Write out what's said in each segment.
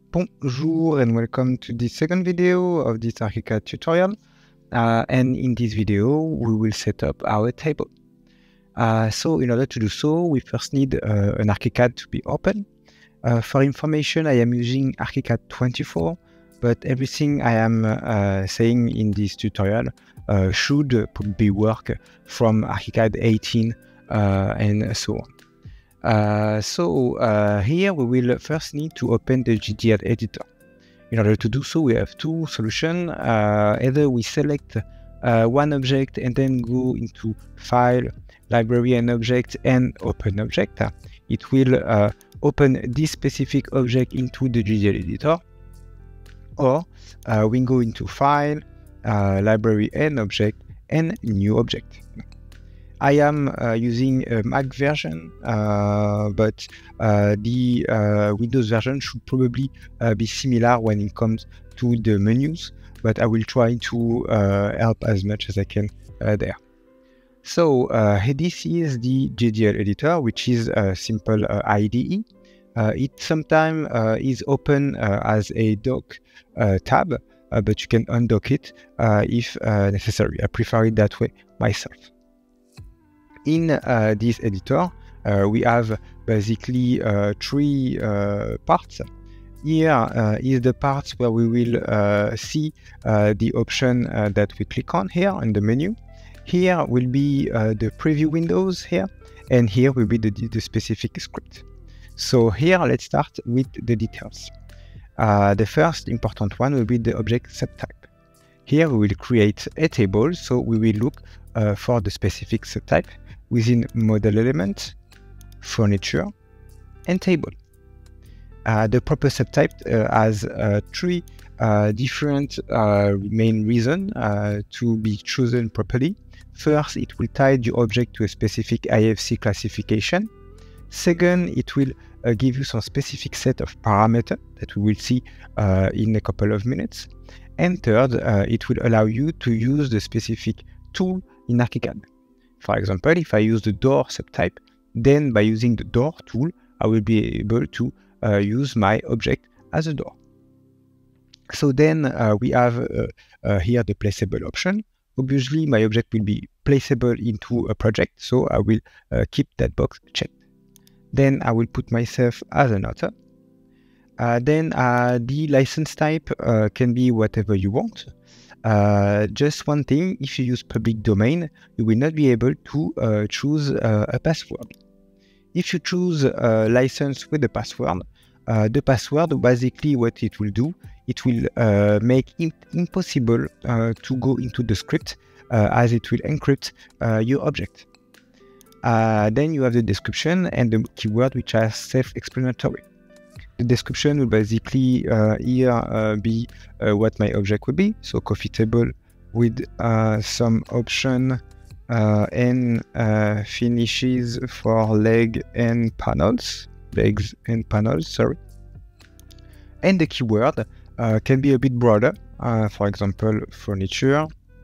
Bonjour and welcome to the second video of this ArchiCAD tutorial. And in this video, we will set up our table. So in order to do so, we first need an ArchiCAD to be open. For information, I am using ArchiCAD 24, but everything I am saying in this tutorial should probably work from ArchiCAD 18 and so on. Here we will first need to open the GDL editor. In order to do so, we have two solutions. Either we select one object and then go into File, Library and Object and Open Object. It will open this specific object into the GDL editor. Or we go into File, Library and Object and New Object. I am using a Mac version, but the Windows version should probably be similar when it comes to the menus, but I will try to help as much as I can there. So this is the GDL editor, which is a simple IDE. It sometimes is open as a dock tab, but you can undock it if necessary. I prefer it that way myself. In this editor, we have basically three parts. Here is the part where we will see the option that we click on here in the menu. Here will be the preview windows here, and here will be the specific script. So here, let's start with the details. The first important one will be the object subtype. Here we will create a table, so we will look for the specific subtype within model element, furniture, and table. The proper subtype has three different main reasons to be chosen properly. First, it will tie the object to a specific IFC classification. Second, it will give you some specific set of parameters that we will see in a couple of minutes. And third, it will allow you to use the specific tool in ArchiCAD. For example, if I use the door subtype, then by using the door tool, I will be able to use my object as a door. So then we have here the placeable option. Obviously, my object will be placeable into a project, so I will keep that box checked. Then I will put myself as an author. Then the license type can be whatever you want. Just one thing, if you use public domain, you will not be able to choose a password. If you choose a license with a password, the password, basically what it will do, it will make it impossible to go into the script as it will encrypt your object. Then you have the description and the keyword, which are self-explanatory. The description will basically here be what my object will be. So coffee table with some option and finishes for legs and panels, sorry. And the keyword can be a bit broader. For example, furniture,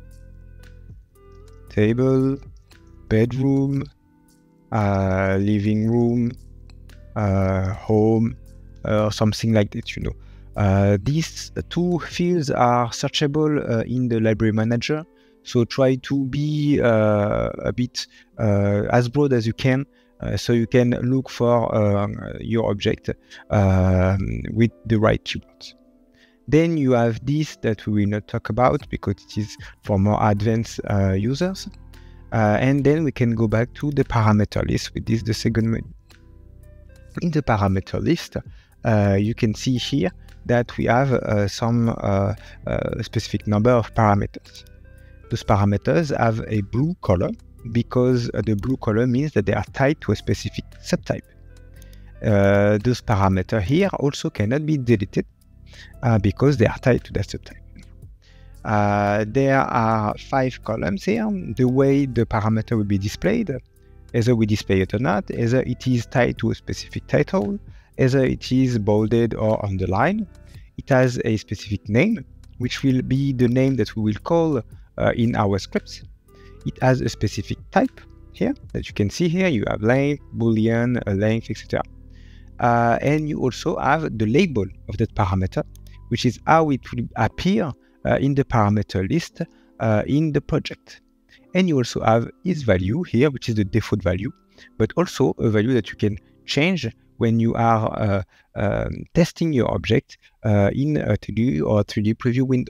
table, bedroom, living room, home, or something like that, you know. These two fields are searchable in the library manager, so try to be a bit as broad as you can, so you can look for your object with the right keywords. Then you have this that we will not talk about because it is for more advanced users. And then we can go back to the parameter list, with this the second menu. In the parameter list, you can see here that we have some specific number of parameters. Those parameters have a blue color because the blue color means that they are tied to a specific subtype. Those parameters here also cannot be deleted because they are tied to that subtype. There are 5 columns here. The way the parameter will be displayed, either we display it or not, either it is tied to a specific title, either it is bolded or underlined. It has a specific name, which will be the name that we will call in our scripts. It has a specific type here that you can see here. You have length, boolean, length, etc. and you also have the label of that parameter, which is how it will appear in the parameter list in the project. And you also have its value here, which is the default value, but also a value that you can change when you are testing your object in a 2D or 3D preview window.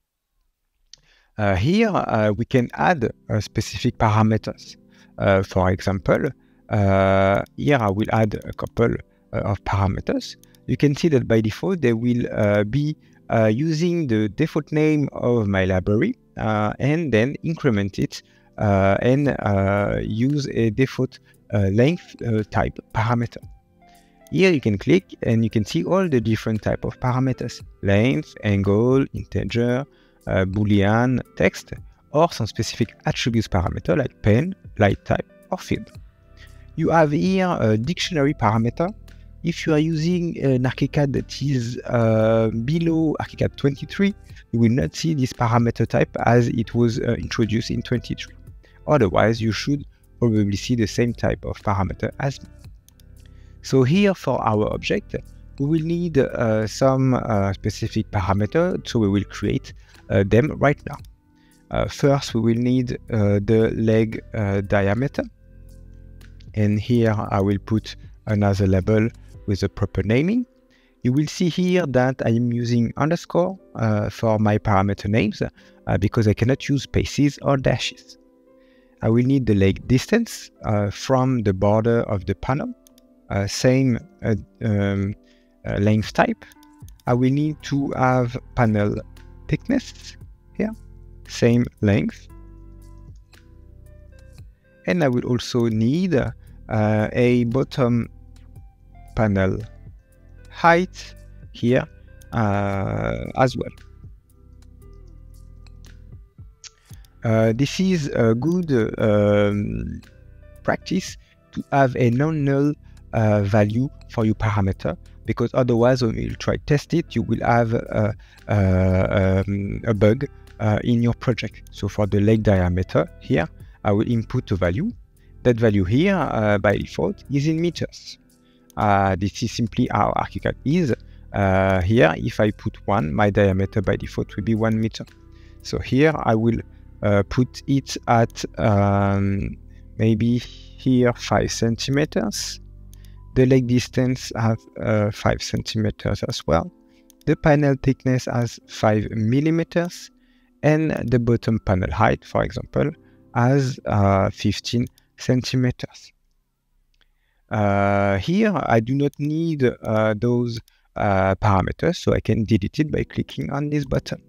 Here we can add specific parameters. For example, here I will add a couple of parameters. You can see that by default they will be using the default name of my library and then increment it and use a default length type parameter. Here you can click and you can see all the different type of parameters: length, angle, integer, boolean, text, or some specific attributes parameter like pen, light type, or field. You have here a dictionary parameter. If you are using an ArchiCAD that is below ArchiCAD 23, you will not see this parameter type as it was introduced in 23. Otherwise, you should probably see the same type of parameter as me. So here for our object, we will need some specific parameter, so we will create them right now. First, we will need the leg diameter, and here I will put another label with the proper naming. You will see here that I am using underscore for my parameter names because I cannot use spaces or dashes. I will need the leg distance from the border of the panel. Same length type. I will need to have panel thickness here, same length. And I will also need a bottom panel height here as well. This is a good practice to have a non-null value for your parameter, because otherwise when you try to test it, you will have a bug in your project. So for the leg diameter here, I will input a value. That value here by default is in meters. This is simply how ArchiCAD is. Here, if I put 1, my diameter by default will be 1 meter. So here I will put it at maybe here 5 centimeters. The leg distance has 5 centimeters as well. The panel thickness has 5 millimeters, and the bottom panel height, for example, has 15 centimeters. Here I do not need those parameters, so I can delete it by clicking on this button.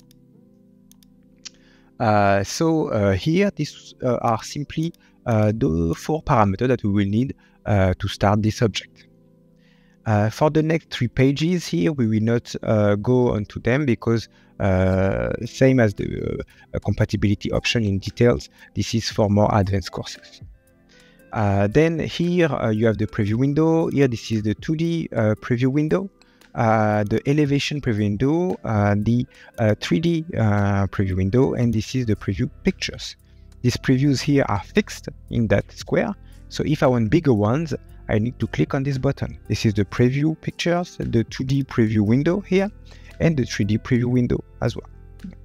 Here these are simply the 4 parameters that we will need to start this object. For the next 3 pages here, we will not go onto them because same as the compatibility option in details, this is for more advanced courses. Then here you have the preview window. Here this is the 2D preview window, the elevation preview window, the 3D preview window, and this is the preview pictures. These previews here are fixed in that square. So if I want bigger ones, I need to click on this button. This is the preview pictures, the 2D preview window here, and the 3D preview window as well.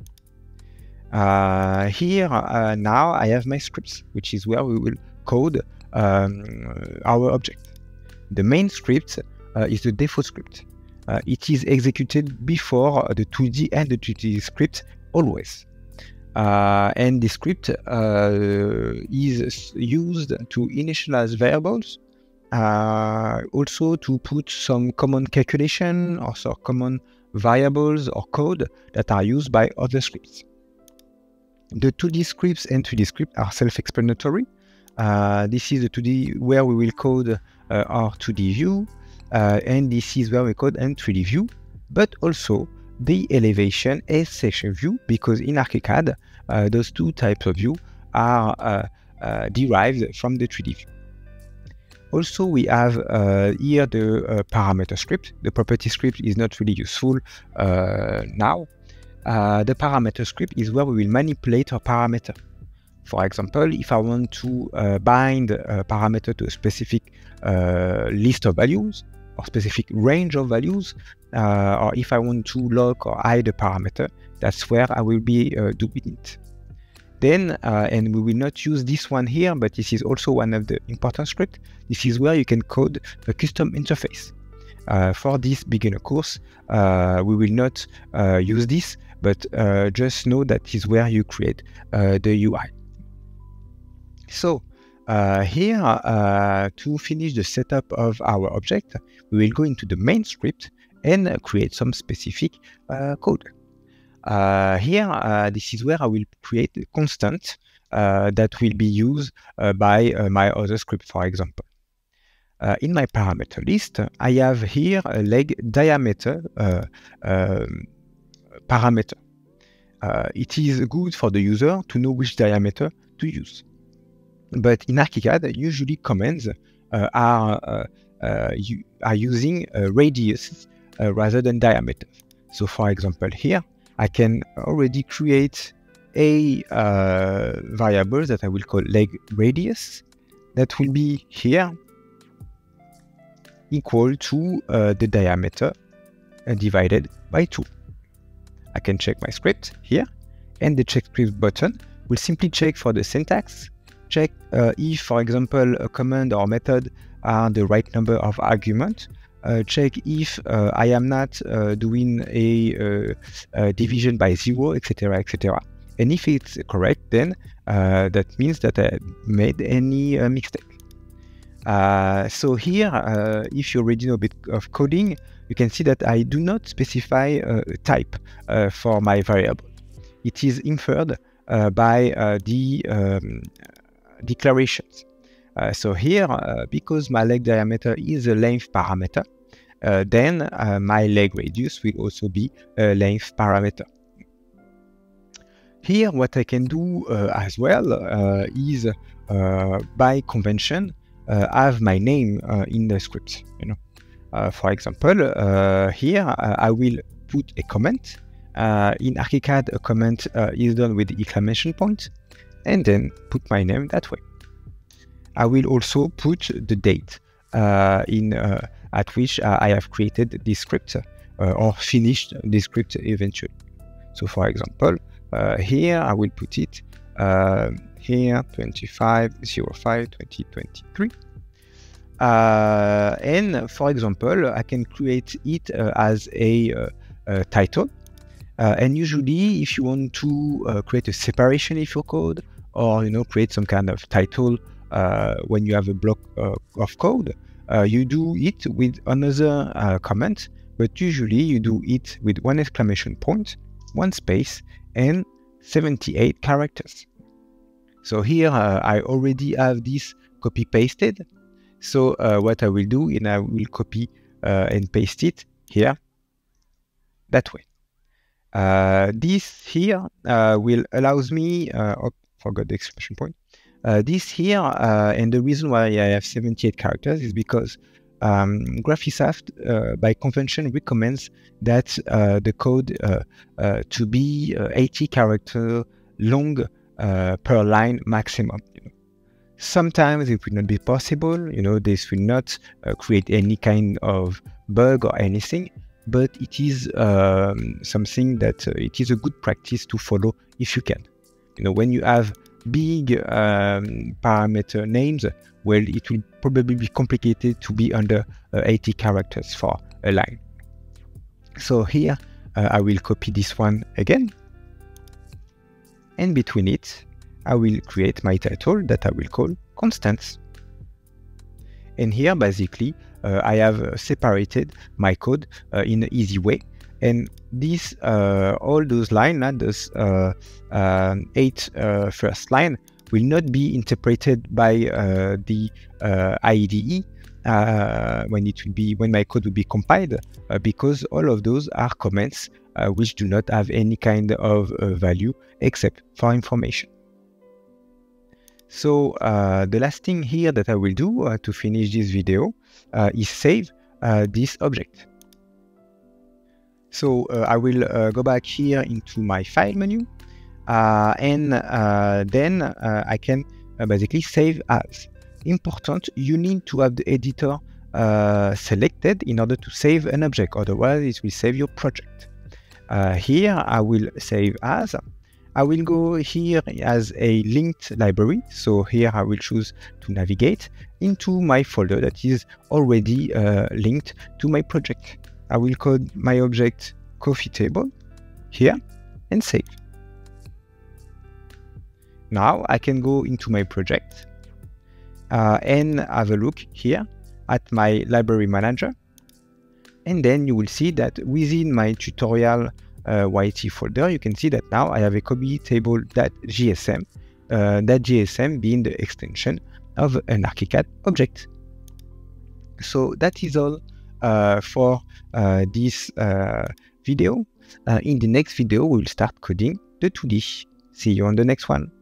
Here now I have my scripts, which is where we will code our object. The main script is the default script. It is executed before the 2D and the 3D script always. And the script is used to initialize variables, also to put some common calculation or some common variables or code that are used by other scripts. The 2D scripts and 3D scripts are self-explanatory. This is the 2D where we will code our 2D view, and this is where we code an 3D view, but also the elevation and section view, because in ArchiCAD those 2 types of view are derived from the 3D view. Also, we have here the parameter script. The property script is not really useful now. The parameter script is where we will manipulate our parameter. For example, if I want to bind a parameter to a specific list of values or specific range of values, or if I want to lock or hide a parameter, that's where I will be doing it. Then, and we will not use this one here, but this is also one of the important scripts. This is where you can code a custom interface. For this beginner course, we will not use this, but just know that is where you create the UI. So here, to finish the setup of our object, we will go into the main script and create some specific code. Here, this is where I will create a constant that will be used by my other script, for example. In my parameter list, I have here a leg diameter parameter. It is good for the user to know which diameter to use. But in ArchiCAD, usually commands are using radius rather than diameter. So for example, here, I can already create a variable that I will call leg radius that will be here equal to the diameter divided by 2. I can check my script here, and the check script button will simply check for the syntax, check if, for example, a command or method are the right number of arguments, check if I am not doing a division by 0, etc., etc. And if it's correct, then that means that I made any mistake. So here, if you already know a bit of coding, you can see that I do not specify a type for my variable. It is inferred by the declarations. So here, because my leg diameter is a length parameter, then my leg radius will also be a length parameter. Here, what I can do as well is, by convention, have my name in the script. For example, here I will put a comment. In ArchiCAD, a comment is done with the exclamation point, and then put my name that way. I will also put the date at which I have created this script or finished this script eventually. So for example, here I will put it here 25/05/2023. And for example, I can create it as a title. And usually, if you want to create a separation of your code, or create some kind of title when you have a block of code, you do it with another comment, but usually you do it with one exclamation point, one space, and 78 characters. So here I already have this copy pasted. So what I will do is I will copy and paste it here that way. This here will allows me, forgot the exclamation point. This here, and the reason why I have 78 characters is because Graphisoft, by convention, recommends that the code to be 80 characters long per line maximum. Sometimes it will not be possible. This will not create any kind of bug or anything, but it is something that it is a good practice to follow if you can. When you have big parameter names, well, it will probably be complicated to be under 80 characters for a line. So here I will copy this one again, and between it I will create my title that I will call constants. And here basically I have separated my code in an easy way. And this, all those lines, those 8 first line, will not be interpreted by the IDE when my code will be compiled, because all of those are comments which do not have any kind of value except for information. So the last thing here that I will do to finish this video is save this object. So I will go back here into my file menu. and then I can basically save as. Important, you need to have the editor selected in order to save an object, otherwise it will save your project. Here I will save as. I will go here as a linked library, so here I will choose to navigate into my folder that is already linked to my project. I will code my object coffee table here and save. Now I can go into my project and have a look here at my library manager, and then you will see that within my tutorial YT folder, you can see that now I have a coffee table.gsm, that GSM being the extension of an ArchiCAD object. So that is all for this video. In the next video, we will start coding the 2D. See you on the next one.